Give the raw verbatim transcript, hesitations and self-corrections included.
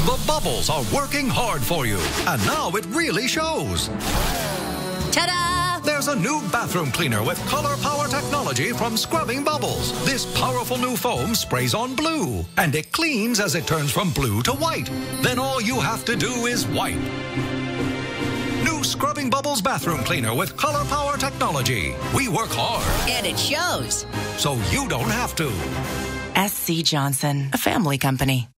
The bubbles are working hard for you, and now it really shows. Ta-da! There's a new bathroom cleaner with color power technology from Scrubbing Bubbles. This powerful new foam sprays on blue, and it cleans as it turns from blue to white. Then all you have to do is wipe. New Scrubbing Bubbles bathroom cleaner with color power technology. We work hard. And it shows. So you don't have to. S C Johnson, a family company.